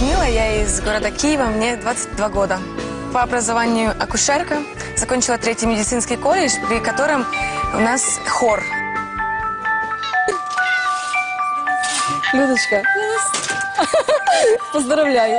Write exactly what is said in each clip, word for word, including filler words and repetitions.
Людмила, я из города Киева, мне двадцать два года. По образованию акушерка, закончила третий медицинский колледж, при котором у нас хор. Людочка, поздравляю.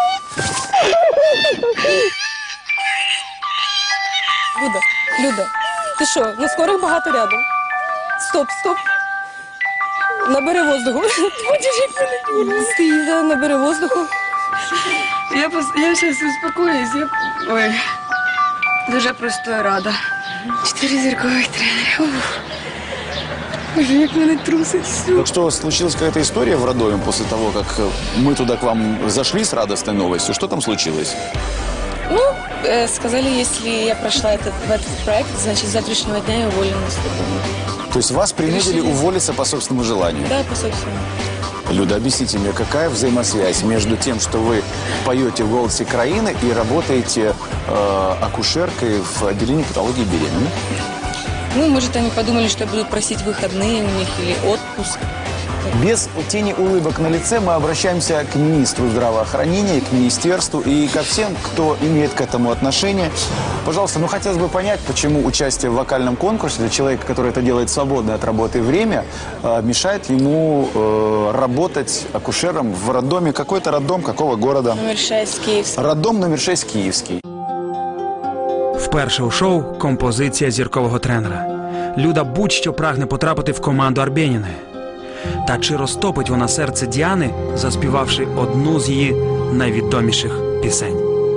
Люда, Люда, ти що, на скорих багато рядом? Стоп, стоп. Набери воздуху. Стій, да, набери воздуху. Я, я зараз успокоюсь, я ой, дуже просто рада. Чотири зіркових тренери. Боже, як мене трусить все. Так что, случилась какая-то история в роддоме после того, как мы туда к вам зашли с радостной новостью? Что там случилось? Ну, э, сказали, если я прошла этот, в этот проект, значит, с завтрашнего дня я уволена с работы. То есть вас принудили уволиться по собственному желанию? Да, по собственному. Люда, объясните мне, какая взаимосвязь между тем, что вы поете в «Голосе Краины» и работаете э, акушеркой в отделении патологии беременных? Ну, может, они подумали, что я буду просить выходные у них или отпуск. Без тени улыбок на лице мы обращаемся к министру здравоохранения, к министерству и ко всем, кто имеет к этому отношение. Пожалуйста, ну хотелось бы понять, почему участие в вокальном конкурсе для человека, который это делает в свободное от работы время, э, мешает ему э, работать акушером в роддоме. Какой-то роддом, какого города? Номер шесть, Киевский. Роддом номер шесть, Київський. Вперше у шоу композиція зіркового тренера. Люда будь-що прагне потрапити в команду Арбєніної. Та чи розтопить вона серце Діани, заспівавши одну з її найвідоміших пісень?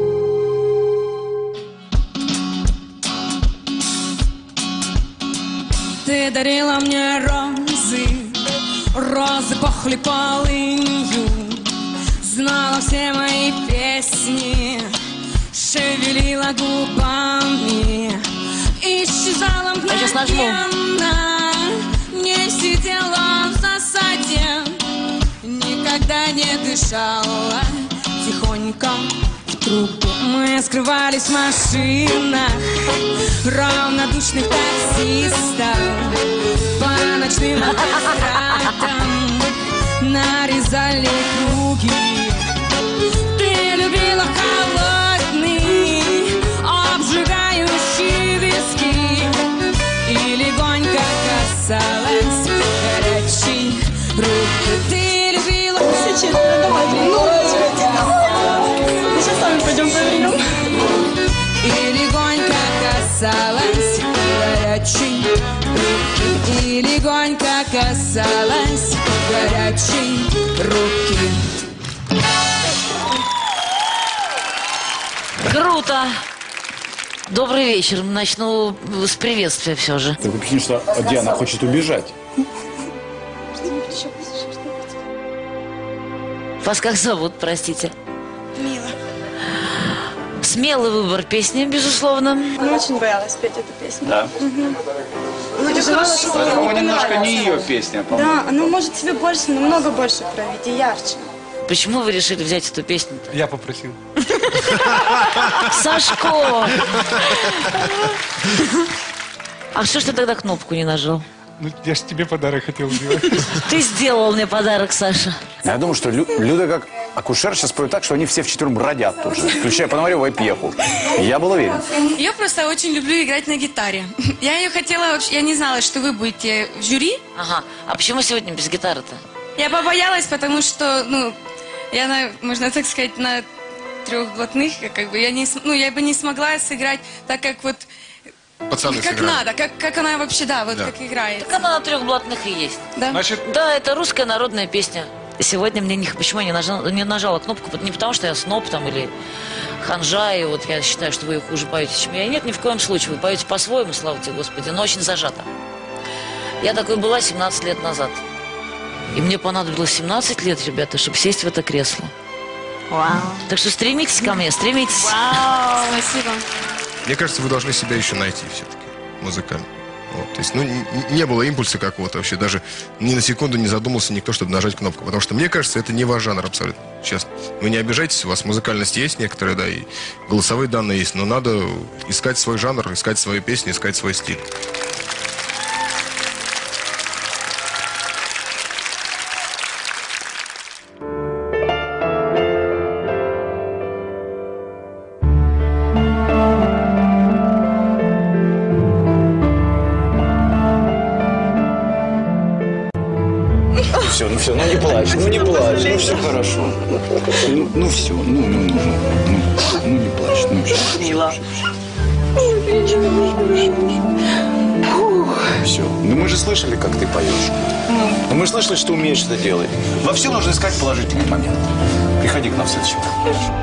Ты дарила мне розы, розы пахли полынью, знала все мои песни, шевелила губами, исчезала мгновенно, не сидела в засаде, никогда не дышала, тихонько в трубку. Мы скрывались в машинах равнодушных таксистов, по ночным автострадам нарезали круги. Ты любила холодный, обжигающий виски и легонько касалась горячей руки. Ты любила Сейчас с вами пойдем проверим. и легонько касалась горячей руки, и легонько касалась горячей руки. Круто! Добрый вечер. Начну с приветствия все же. Такое впечатление, что Диана хочет убежать. Вас как зовут, простите? Мила. Смелый выбор песни, безусловно. Я очень боялась петь эту песню. Да. Переживала, что По-моему, мне немножко не понравится. ее песня, по-моему. Да, она может себе больше, намного больше проявить и ярче. Почему вы решили взять эту песню-то? Я попросил. Сашко! А что ж ты тогда кнопку не нажал? Ну, я ж тебе подарок хотел сделать. Ты сделал мне подарок, Саша. Я думаю, что Лю- Люда как акушер сейчас поет так, что они все вчетвером бродят тут же, включая Пономареву и Пьеху. Я был уверен. Я просто очень люблю играть на гитаре. Я ее хотела, вообще- я не знала, что вы будете в жюри. Ага. А почему сегодня без гитары-то? Я побоялась, потому что, ну, я, на, можно так сказать, на трех блатных, как бы, я не, см- ну, я бы не смогла сыграть так, как вот, Пацаны как сыграли. надо, как, как она вообще, да, вот Да. как играет. Так она на трех блатных и есть. Да? Значит, Да, это русская народная песня. Сегодня мне не, почему я не нажала, не нажала кнопку, не потому что я сноб там или ханжа, и вот я считаю, что вы хуже поете, чем я. Нет, ни в коем случае. Вы поете по-своему, слава тебе, Господи, но очень зажато. Я такой была семнадцать лет назад. И мне понадобилось семнадцать лет, ребята, чтобы сесть в это кресло. Вау. Так что стремитесь ко мне, стремитесь. Вау, спасибо. Мне кажется, вы должны себя еще найти все-таки музыкально. Вот. То есть, ну, н- не было импульса какого-то вообще, даже ни на секунду не задумался никто, чтобы нажать кнопку. Потому что, мне кажется, это не ваш жанр абсолютно, честно. Вы не обижайтесь, у вас музыкальность есть некоторые, да, и голосовые данные есть, но надо искать свой жанр, искать свою песню, искать свой стиль. все, ну все, ну не плачь, ну не плачь, ну все хорошо. Ну, ну все, ну, ну, ну, ну, ну, ну не плачь, ну все. Мила. Все. Ну мы же слышали, как ты поешь. Ну мы же слышали, что ты умеешь это делать. Во всем нужно искать положительный момент. Приходи к нам в следующий раз.